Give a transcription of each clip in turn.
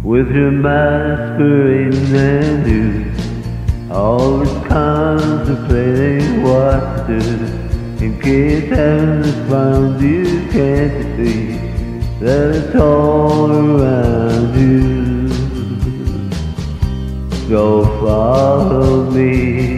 with your masquerading and you, always contemplating what to do. In case heaven has found you, can't you see that it's all around you? So follow me.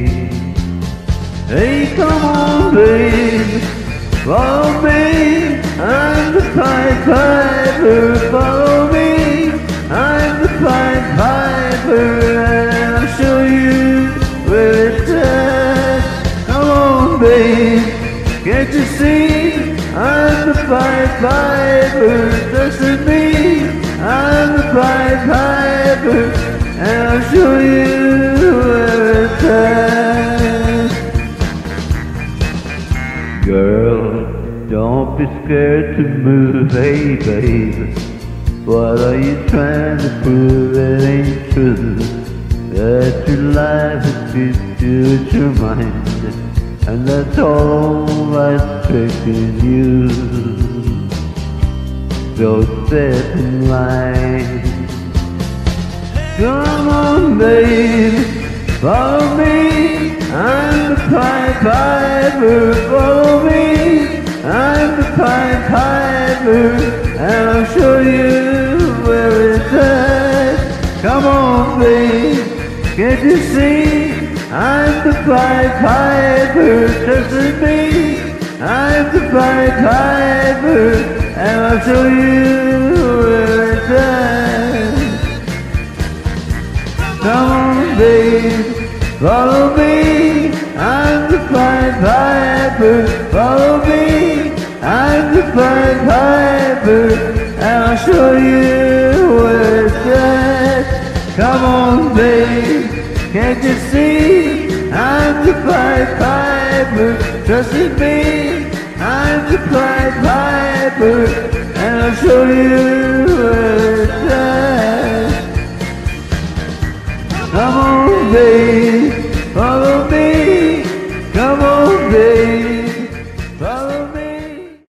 Hey, come on, baby, follow me. I'm the Pied Piper, follow me. I'm the Pied Piper, and I'll show you where it's at. Come on, babe, can't you see? I'm the Pied Piper, listen to me. I'm the Pied Piper, and I'll show you where it's at. Girl, don't be scared to move, hey baby. What are you trying to prove? It ain't true that your life is good to your mind, and that's all that's tricking you. So step in line. Come on, baby, follow me. I'm the Pied Piper, follow me. I'm the Pied Piper, and I'll show you where it's at. Come on, babe, can't you see? I'm the Pied Piper, just as me. I'm the Pied Piper, and I'll show you where it's at. Come on, babe, follow me. I'm the Pied Piper, follow me. I'm the Pied Piper, and I'll show you where it's at. Come on, babe, can't you see? I'm the Pied Piper, trust in me. I'm the Pied Piper, and I'll show you where it's at. Come on, babe, follow me. Come on, babe.